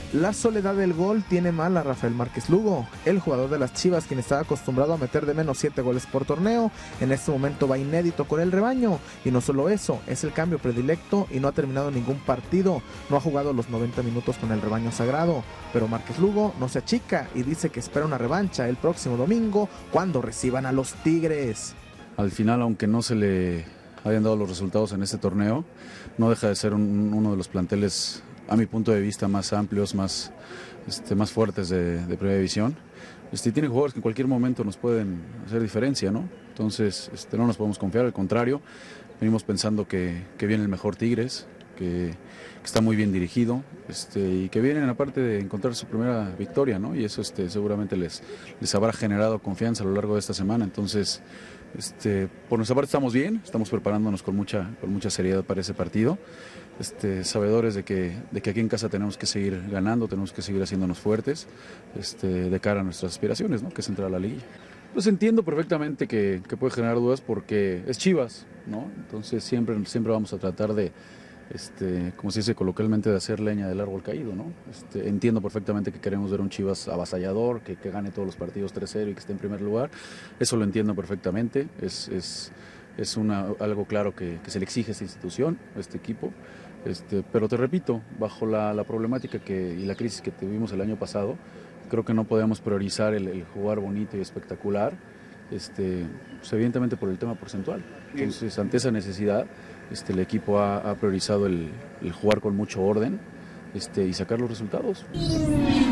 La soledad del gol tiene mal a Rafael Márquez Lugo. El jugador de las Chivas, quien estaba acostumbrado a meter de menos 7 goles por torneo, en este momento va inédito con el rebaño. Y no solo eso, es el cambio predilecto y no ha terminado ningún partido. No ha jugado los 90 minutos con el rebaño sagrado. Pero Márquez Lugo no se achica y dice que espera una revancha el próximo domingo cuando reciban a los Tigres. Al final, aunque no se le hayan dado los resultados en este torneo, no deja de ser uno de los planteles, a mi punto de vista, más amplios, más fuertes de primera división. Tiene jugadores que en cualquier momento nos pueden hacer diferencia, ¿no? Entonces no nos podemos confiar, al contrario, venimos pensando que viene el mejor Tigres, que está muy bien dirigido, y que vienen aparte de encontrar su primera victoria, ¿no? Y eso seguramente les habrá generado confianza a lo largo de esta semana. Entonces, por nuestra parte estamos bien, estamos preparándonos con mucha seriedad para ese partido, sabedores de que aquí en casa tenemos que seguir ganando, tenemos que seguir haciéndonos fuertes, de cara a nuestras aspiraciones, ¿no? Que es entrar a la liguilla. Pues entiendo perfectamente que puede generar dudas porque es Chivas, ¿no? Entonces siempre vamos a tratar de, como se dice coloquialmente, de hacer leña del árbol caído, ¿no? Entiendo perfectamente que queremos ver un Chivas avasallador, que gane todos los partidos 3-0 y que esté en primer lugar. Eso lo entiendo perfectamente. Es algo claro que se le exige a esta institución, a este equipo. Pero te repito, bajo la problemática y la crisis que tuvimos el año pasado, creo que no podemos priorizar el jugar bonito y espectacular, pues evidentemente por el tema porcentual. Entonces, ante esa necesidad, el equipo ha priorizado el jugar con mucho orden, y sacar los resultados.